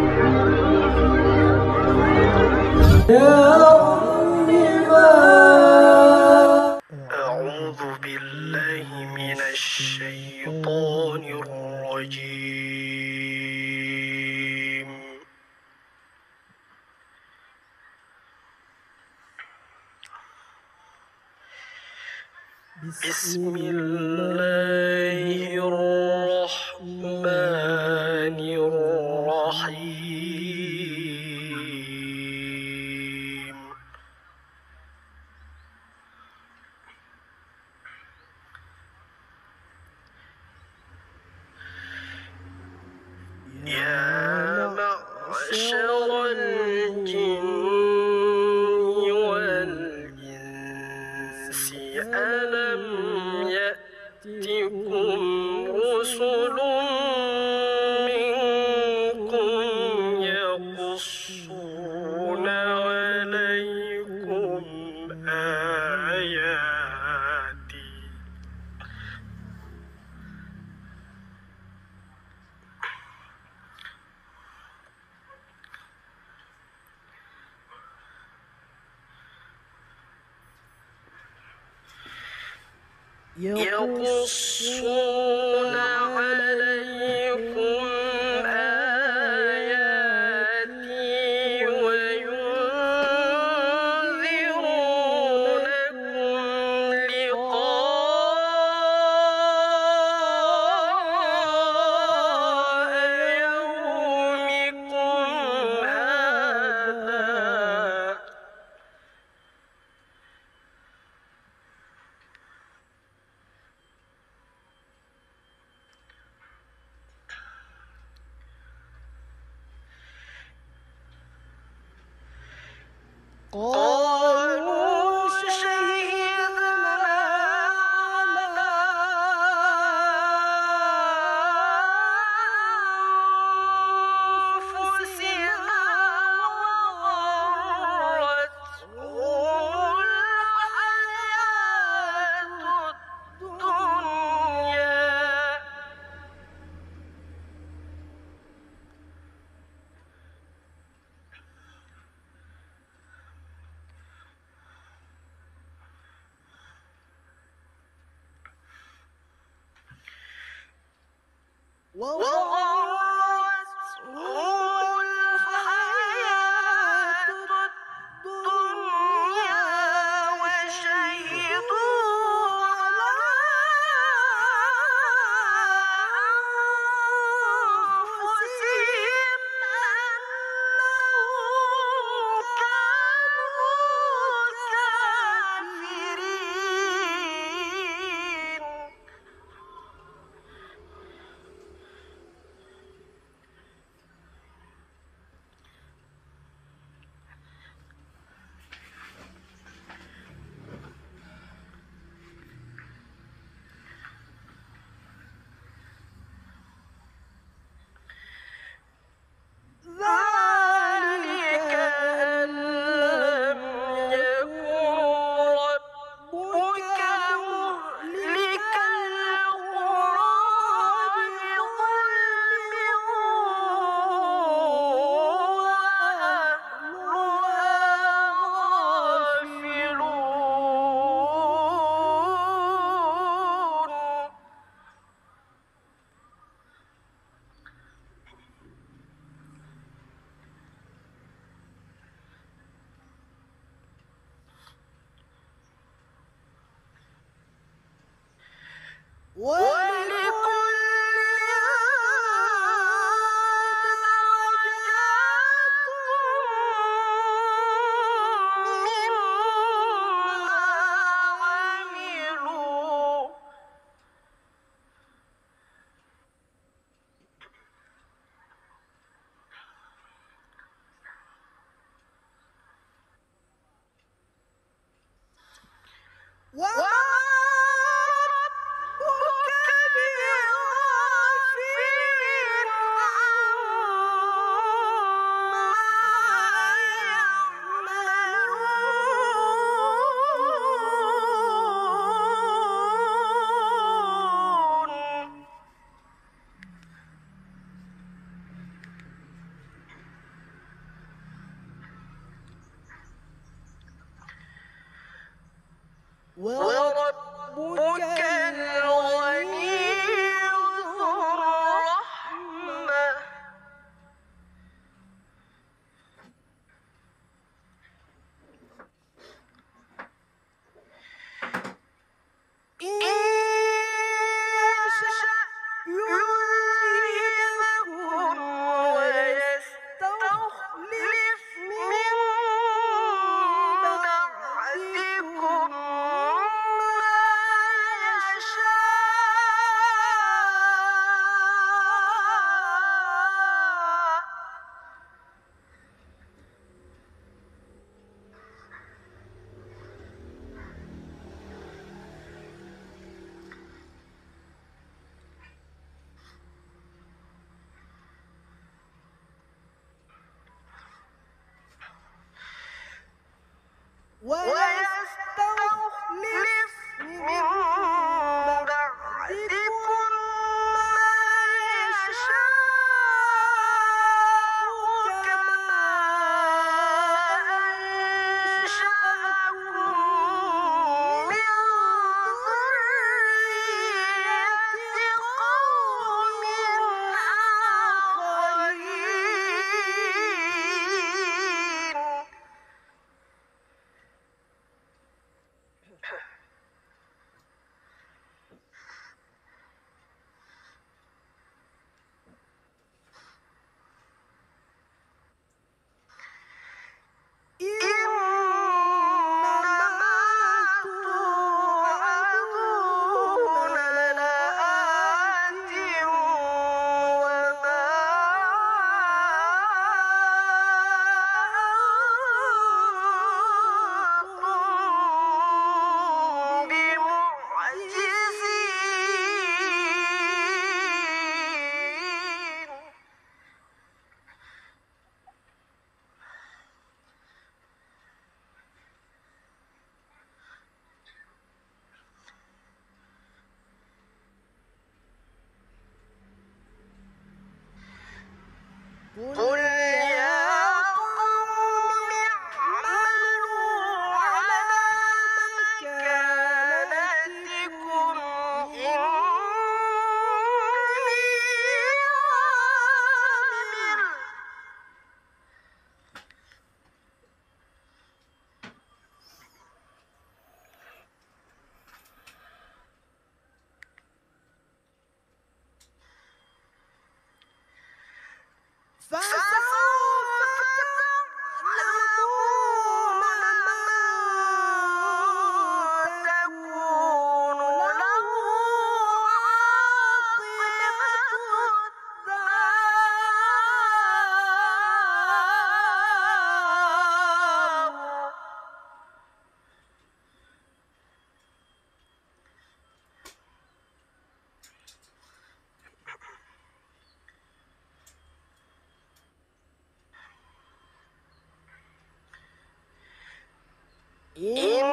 أعوذ بالله من الشيطان الرجيم. بسم الله الرحمن الرحيم. يا معشر الجن والإنس ألم يأتكم رسل منكم يقصون عليكم آياتي يقصون عليكم آياتي وينذرونكم لقاء يومكم هذا. قالوا شهدنا على أنفسنا وغرتهم الحياة الدنيا. وغرتهم الحياة الدنيا وشهدوا على أنفسهم أنهم كانوا كافرين. ذلك أن لم يكن ربك مهلك القرى بظلم وأهلها غافلون. ولكل درجات مما عملوا. وما ربك وربك الغني ذو الرحمة إن يشأ يذهبكم ويستخلف من بعدكم ما يشاء ويستخلف من بعدكم ما يشاء كما أنشأكم من ذرية قوم آخرين إنما توعدون لآت وما أنتم بمعجزين قل يا قوم اعملوا على مكانتكم إني عامل فسوف تعلمون من تكون له عاقبة الدار إن